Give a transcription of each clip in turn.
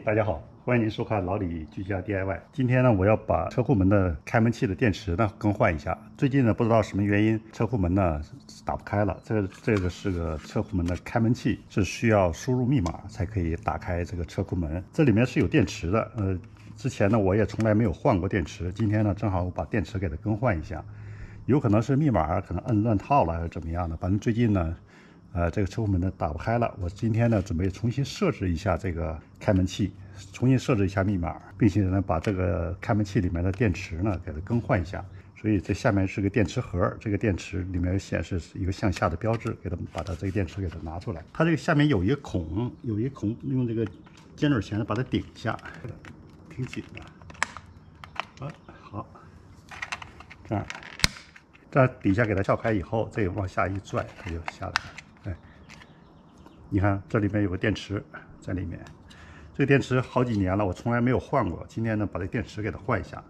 大家好，欢迎您收看老李居家 DIY。今天呢，我要把车库门的开门器的电池呢更换一下。最近呢，不知道什么原因，车库门呢打不开了。这个是个车库门的开门器，是需要输入密码才可以打开这个车库门。这里面是有电池的，之前呢我也从来没有换过电池，今天呢正好我把电池给它更换一下。有可能是密码可能摁乱套了，还是怎么样的，反正最近呢。这个车库门呢打不开了，我今天呢准备重新设置一下这个开门器，重新设置一下密码，并且呢把这个开门器里面的电池呢给它更换一下。所以这下面是个电池盒，这个电池里面显示是一个向下的标志，把它这个电池给它拿出来。它这个下面有一个孔，用这个尖嘴钳把它顶一下，挺紧的。好，这样底下给它撬开以后，这个往下一拽，它就下来了。你看这里面有个电池在里面，这个电池好几年了，我从来没有换过。今天呢，把这电池给它换一下。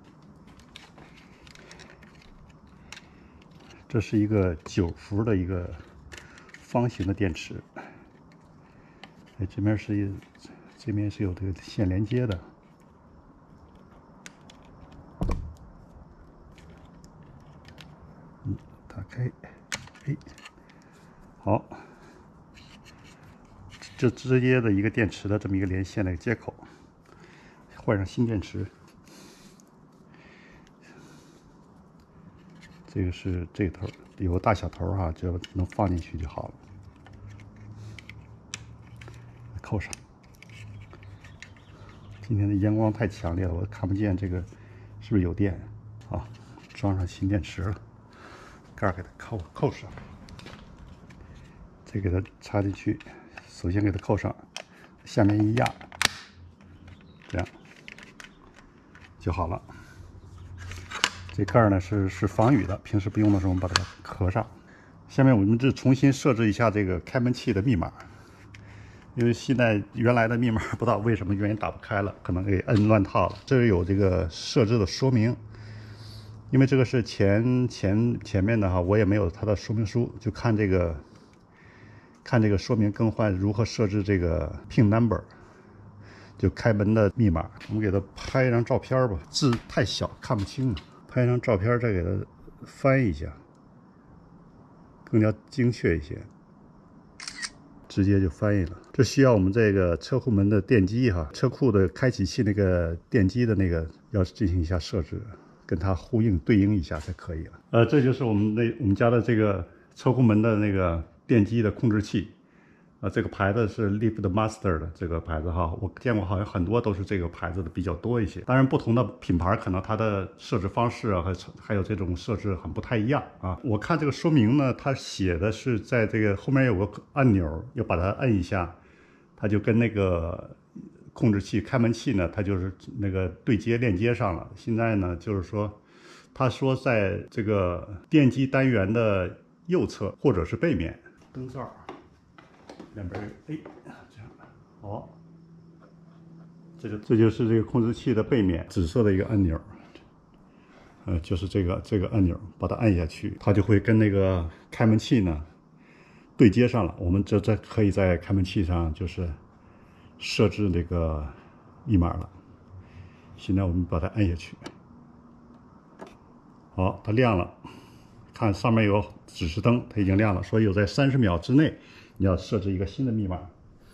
这是一个9伏的一个方形的电池，这面是有这个线连接的。打开，好。就直接的一个电池的这么一个连线的接口，换上新电池。这个是这头有个大小头哈，只要能放进去就好了。扣上。今天的阳光太强烈了，我看不见这个是不是有电。好，装上新电池了，盖给它扣上，这给它插进去。首先给它扣上，下面一压，这样就好了。这盖呢是防雨的，平时不用的时候我们把它合上。下面我们就重新设置一下这个开门器的密码，因为现在原来的密码不知道为什么原因打不开了，可能给摁乱套了。这里有这个设置的说明，因为这个是前面的哈，我也没有它的说明书，就看这个说明更换如何设置这个 PIN number， 就开门的密码。我们给它拍一张照片吧，字太小看不清了，拍一张照片再给它翻一下，更加精确一些，直接就翻译了。这需要我们这个车库门的电机哈，车库的开启器那个电机的那个要进行一下设置，跟它对应一下才可以了。这就是我们家的这个车库门的那个电机的控制器，这个牌子是 Lift Master 的这个牌子哈，我见过好像很多都是这个牌子的比较多一些。当然，不同的品牌可能它的设置方式啊，还有这种设置很不太一样啊。我看这个说明呢，它写的是在这个后面有个按钮，要把它摁一下，它就跟那个控制器开门器呢，它就是那个链接上了。现在呢，就是说，他说在这个电机单元的右侧或者是背面，灯罩两边这样好，这就是这个控制器的背面紫色的一个按钮，就是这个按钮，把它按下去，它就会跟那个开门器呢对接上了。我们这可以在开门器上就是设置那个密码了。现在我们把它按下去，好，它亮了。看上面有指示灯，它已经亮了，所以有在30秒之内你要设置一个新的密码。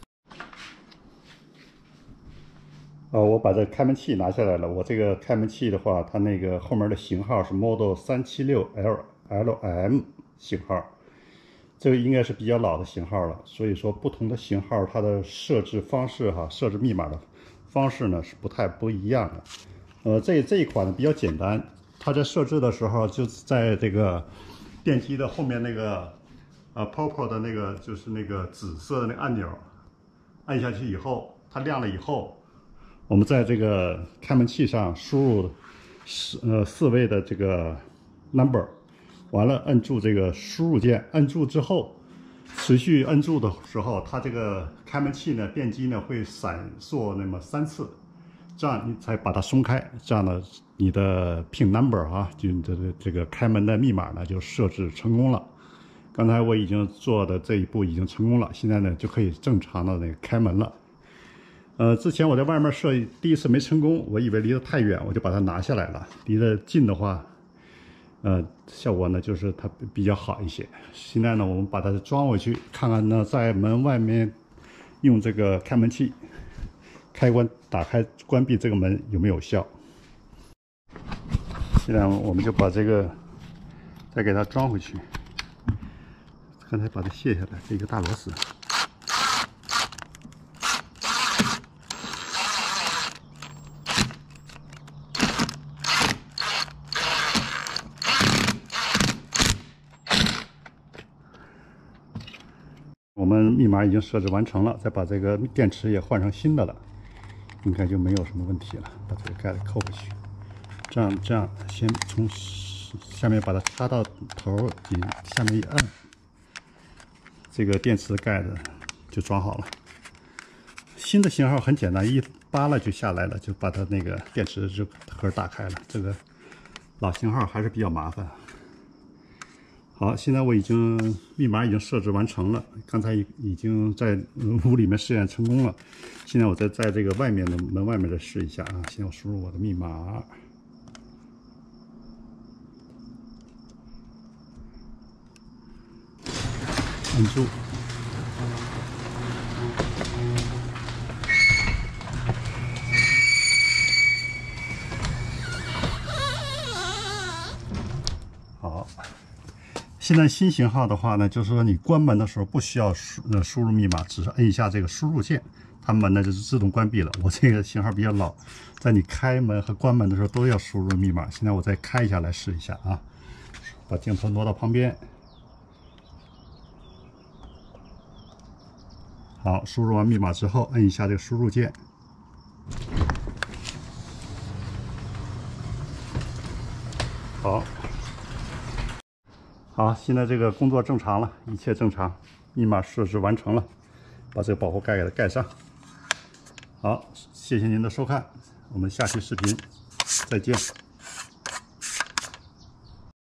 我把这开门器拿下来了。我这个开门器的话，它那个后面的型号是 Model 376LM 型号，这个应该是比较老的型号了。所以说不同的型号它的设置方式哈，设置密码的方式呢是不一样的。这一款呢比较简单。它在设置的时候，就在这个电机的后面那个purple 的那个就是那个紫色的那个按钮，按下去以后，它亮了以后，我们在这个开门器上输入4位的这个 number， 完了摁住这个输入键，摁住之后，持续摁住的时候，它这个开门器呢电机呢会闪烁那么3次。这样你才把它松开，这样呢，你的 PIN number 啊，就这个开门的密码呢就设置成功了。刚才我已经做的这一步已经成功了，现在呢就可以正常的那个开门了。 之前我在外面设第一次没成功，我以为离得太远，我就把它拿下来了。离得近的话，效果呢就是它比较好一些。现在呢，我们把它装回去，看看呢在门外面用这个开门器开关打开关闭这个门有没有效。现在我们就把这个再给它装回去。刚才把它卸下来，这个大螺丝。我们密码已经设置完成了，再把这个电池也换成新的了，应该就没有什么问题了。把这个盖子扣回去，这样先从下面把它插到头，下面一按，这个电池盖子就装好了。新的型号很简单，一扒拉就下来了，就把它那个电池就盒打开了。这个老型号还是比较麻烦。好，现在我密码已经设置完成了，刚才已经在屋里面试验成功了。现在我在这个外面的门外面再试一下啊。现在我输入我的密码，按住。好。现在新型号的话呢，就是说你关门的时候不需要输入密码，只是摁一下这个输入键，它门呢就是自动关闭了。我这个型号比较老，在你开门和关门的时候都要输入密码。现在我再开一下来试一下啊，把镜头挪到旁边。好，输入完密码之后，摁一下这个输入键。好。好，现在这个工作正常了，一切正常，密码设置完成了，把这个保护盖给它盖上。好，谢谢您的收看，我们下期视频再见。